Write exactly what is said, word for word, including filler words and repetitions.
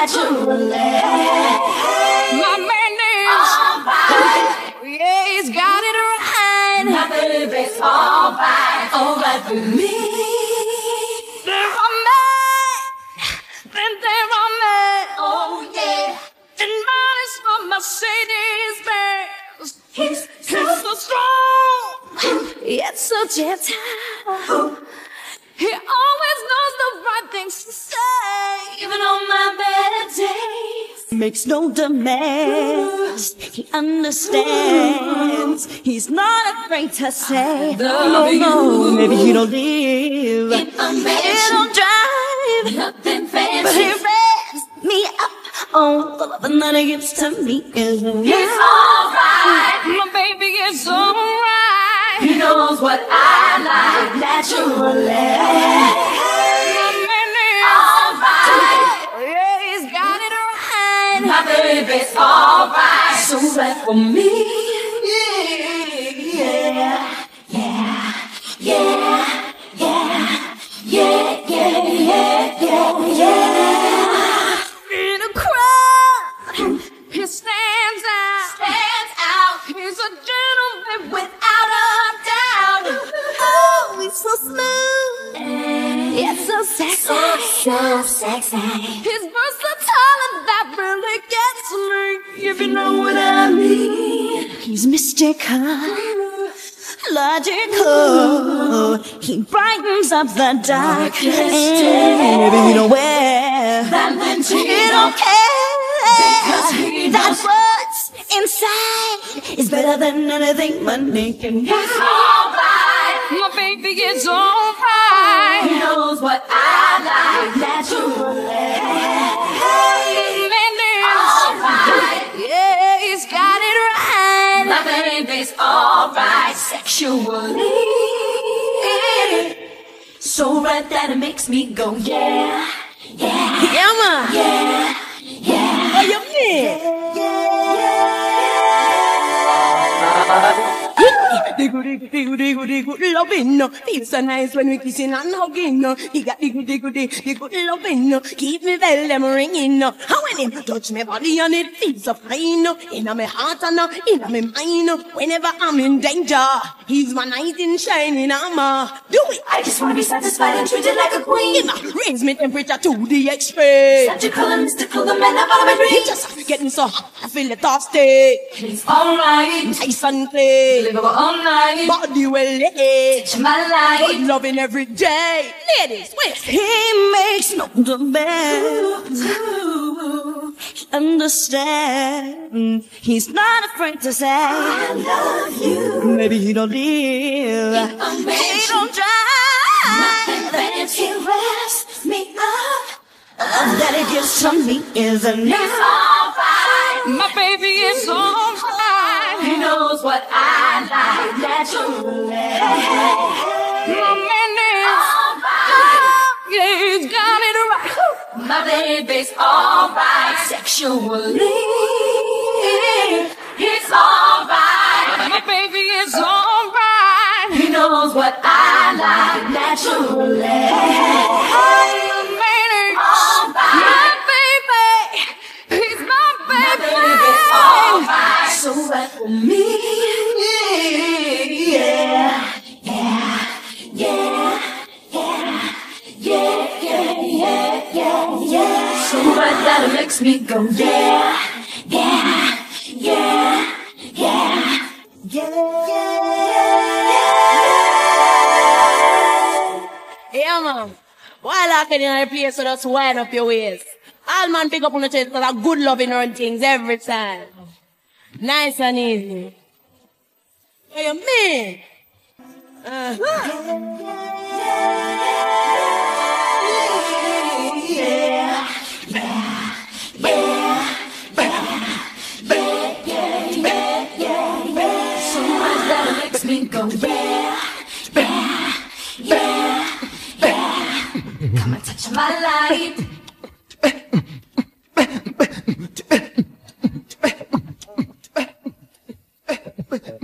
naturally. My man is alright. Yeah, he's got it right. My baby's alright, alright for me. They're on me, then they're on me. Oh yeah. And mine is for Mercedes Benz. He's, he's so strong, yet so gentle. He always knows the right things to say, even on my bad days. Makes no demands, he understands. He's not afraid to say, no, no, maybe he don't live in a mansion, he don't drive nothing fancy, but he wraps me up. Oh, the loving that he gives to me is he's alright. My baby is alright. He knows what I like naturally. My man is alright. Yeah, he's got it right. My baby's alright. So right for me. Yeah, yeah, yeah, yeah, yeah, yeah, yeah, yeah, yeah. In a crowd, he stands out, stands out. He's a gentleman without a doubt. Oh, he's so smooth, yet so sexy, so, so sexy. His versatile and that really gets me, if you know what I mean. He's mystical, logical. He brightens up the dark, and maybe he don't wear that lantern. He don't care, because he that's what's inside is better than anything money can buy. He's alright. My baby is alright. He knows what I like naturally. Man is alright. Yeah, he's got it right. My baby's alright sexually. So right that it makes me go yeah, yeah, yeah, man, yeah, yeah. Oh, you mean? The good, the good, the good, the good loving, no. Feels so nice when we kissing and hugging, no. He got the good, the good, the good loving, no. Keep me bell them ringing, no. How when him touch me body and it feels so fine, no. Inna me heart and no, inna me mind, no. Whenever I'm in danger, he's my knight in shining armor. Do it. I just wanna be satisfied and treated like a queen. Inna raise me temperature to the extreme. Surgical and mystical, the man about my dreams. He just getting so hot, I feel it thirsty. He's alright, nice and clean. Livable all night, body well lit, touch my life, good loving every day. Ladies, wait. He makes no demands. He understands. He's not afraid to say, I love you. Maybe he don't live, he don't drive nothing fancy. He wraps me up. The love that he gives to me is enough. He's alright. My baby is alright. He knows what I like naturally. My man is alright. Yeah, he's got it right. My baby's alright sexually. He's alright. My baby is alright. He knows what I like naturally. So right for me, yeah, yeah, yeah, yeah, yeah, yeah, yeah, yeah, yeah. So right that it makes me go yeah, yeah, yeah, yeah, yeah, yeah. Yeah, man. While I can in a place, so just wind up your waist. All man pick up on the chest for that good loving run things every time. Nice and easy. What you mean? Uh-huh. Yeah, yeah, yeah, yeah, yeah, yeah, yeah, yeah. So much that it makes me go yeah, yeah, yeah, yeah. Come and touch my life. But